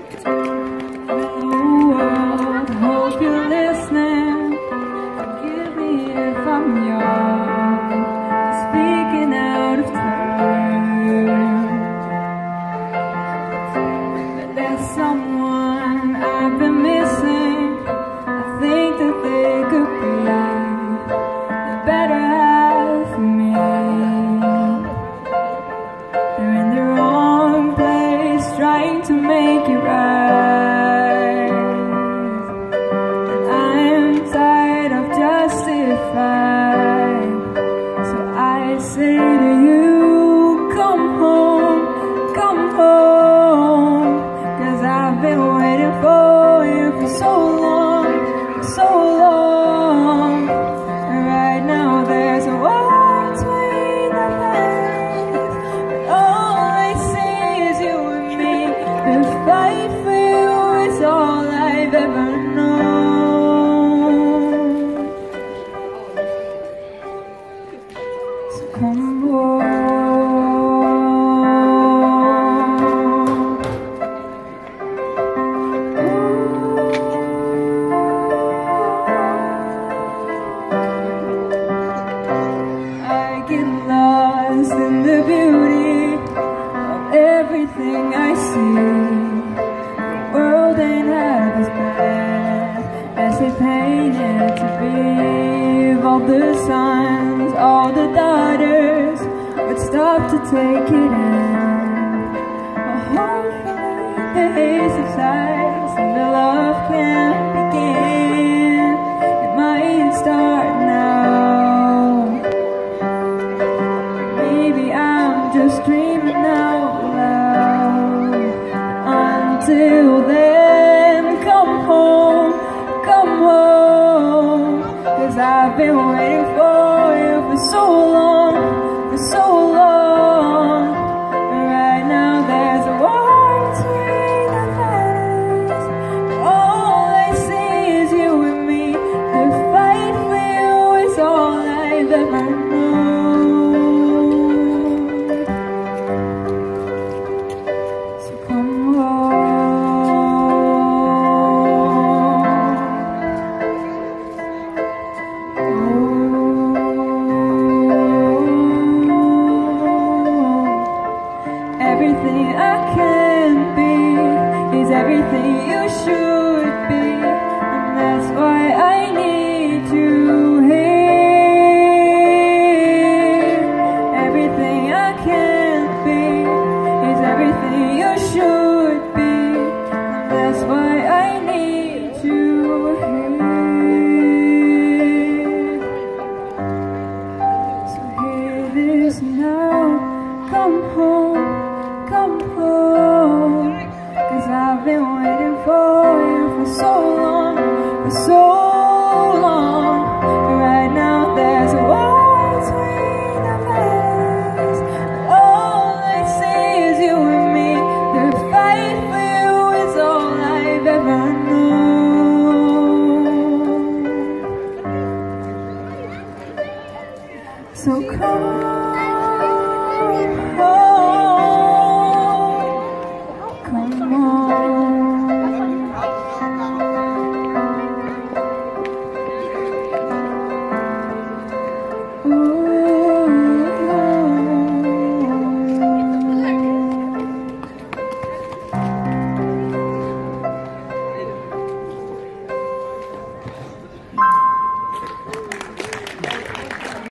world, hope you're listening. Forgive me if I'm young, speaking out of turn. But there's someone I've been missing. I think that they could be the better half of me. They're in the wrong place, trying to make it right. And I'm tired of justifying, so I say to you, come home, 'cause I've been waiting for you for so long, so long. And right now there's a war between the lines, but all I see is you and me. The fight for you is all I've ever known. So come home. In the beauty of everything I see, the world ain't half as bad as they painted to be. If all the sons, all the daughters would stop to take it in, well, hopefully the hate subsides and the love can begin. It might start now. Just dreaming out loud. Until then, come home, 'cause I've been waiting for you for so long, for so long. And right now there's a war between the lines. All I see is you and me. The fight for you is all I've ever known. Everything I can be is everything you should be, and that's why I need